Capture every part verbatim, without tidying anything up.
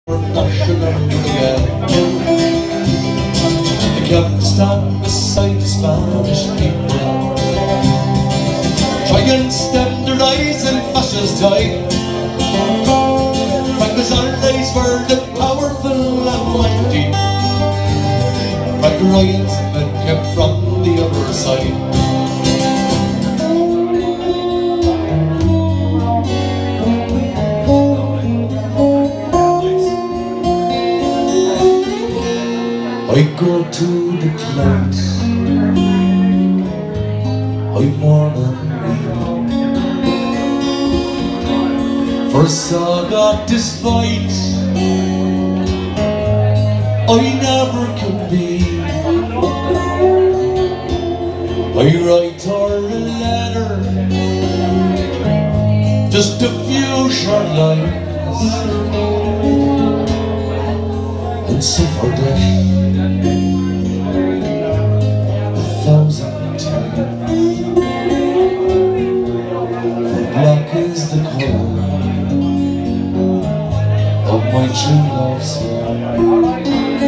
They kept stand beside the Spanish people, try and stem the rising fascist tide. Franco's allies were the powerful and mighty. Frank Ryan's men kept from the other side. I go to the clouds, I mourn and weep, for I got this fight I never can be. I write her a letter, just a few short lines, and so for death a thousand times. For black is the colour of my true love's hair.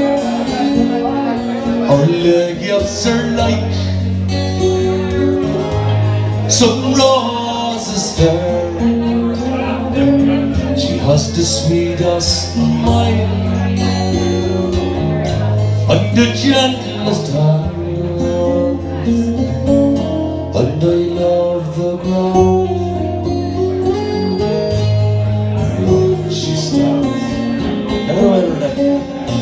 Our legs are like some roses fair. She has the sweetest smile and the gentlest heart, and I love the ground where she stands. Everywhere like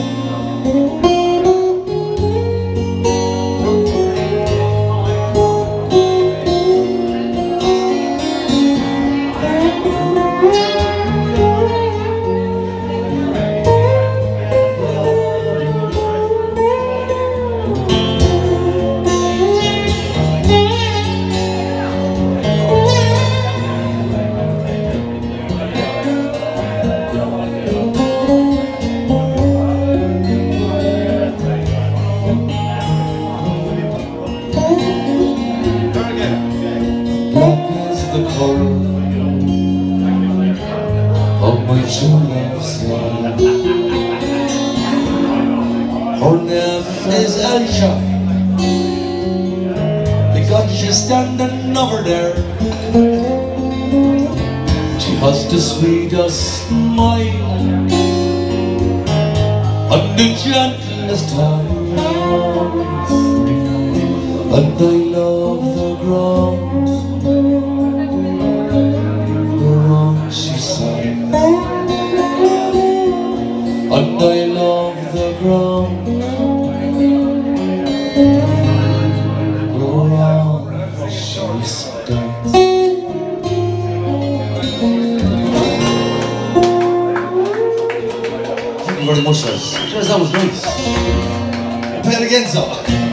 the colour of my true love's hair. Her name is Elsa, because she's standing over there. She has the sweetest smile and the gentlest hands, and I love the ground she sang, and I love the ground whereon she stands. Thank you very much, guys. Cheers, that was nice. Play it again, so.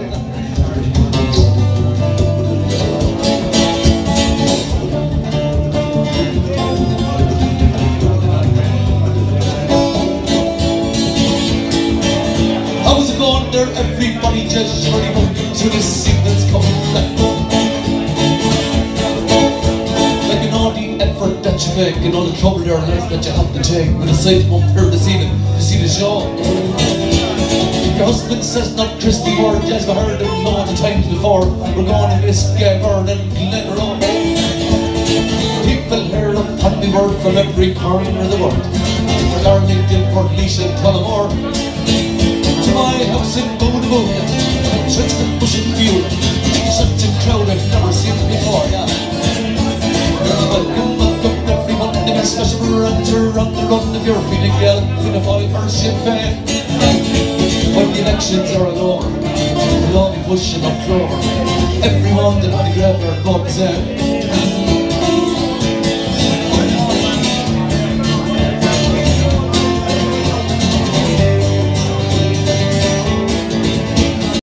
There, everybody just surely moving to the scene that's coming back. Like an all the effort that you make and all the trouble there is that you have to take. We decided to come here this evening to see the show. Your husband says not Christy or Jazz, we heard him loads of times before. We're going to miss Gavern and Glenroe. People hear upon the word from every corner of the world. From Arlington, Portlaoise and Tullamore, to my house in Boonaboo, such a pushing view, such a crowd I've never seen before, yeah. Welcome, welcome everyone, the best special runs around the run if you're feeling well, Fianna Fáil or Sinn Féin. When the elections are over, we'll all be pushing up floor. Everyone that had to grab their votes in.